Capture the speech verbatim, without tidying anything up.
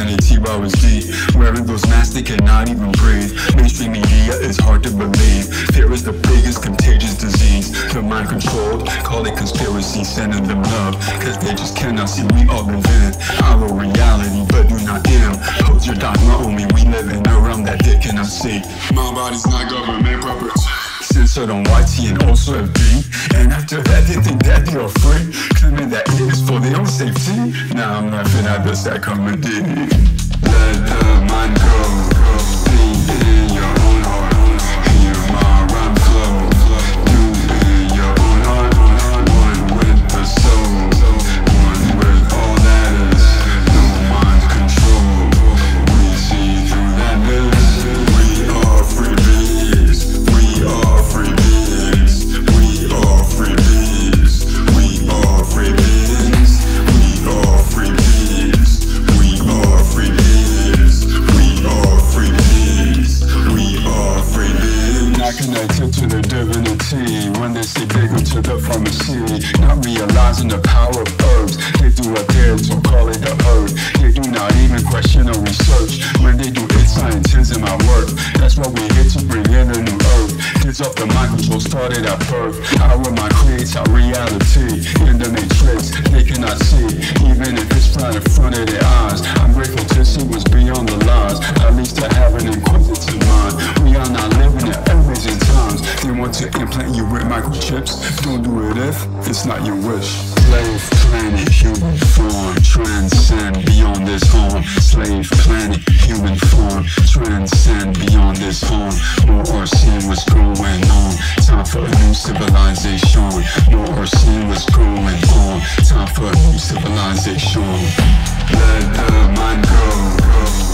humanity while it's deep. Wearing those masks, they cannot even breathe. Mainstream media is hard to believe. Fear is the biggest contagious disease. The mind controlled, call it conspiracy, sending them love, cause they just cannot see we all live in our reality, but do not impose your dogma on me. We live in a realm that they cannot see. My body's not government property, censored on Y T and also F B. And after that they think that they are free, claiming that it is for their own safety. Now I'm laughing at the sad comedy. Let the mind go, think in your own heart, hear my rhyme flow, do in your own heart, one with the soul, one with all that is, no mind control. We see through that mist, we are free beings, we are free beings, we are free beings, we are free beings, we are free beings, we are free beings, we are free beings, we are free beings. Not connected to their divinity when they say they go to the pharmacy, not realizing the power of herbs. They do what they're to call it a herb. They do not even question or research when they do it. Science in my work. That's what we here to bring in a new earth. Kids off the mind control started at birth. Our mind creates our reality in the matrix. They cannot see, even if it's right in front of their eyes. I'm grateful to see what's beyond the lies, at least to have an inquisitive mind. We are not living in amazing times. They want to implant you with microchips. Don't do it if it's not your wish. Slave planet, human form, transcend beyond this home. Slave planet, human form, transcend beyond this home. More or see what's going on. Time for a new civilization. More or see what's going on. Time for a new civilization. Let the mind go.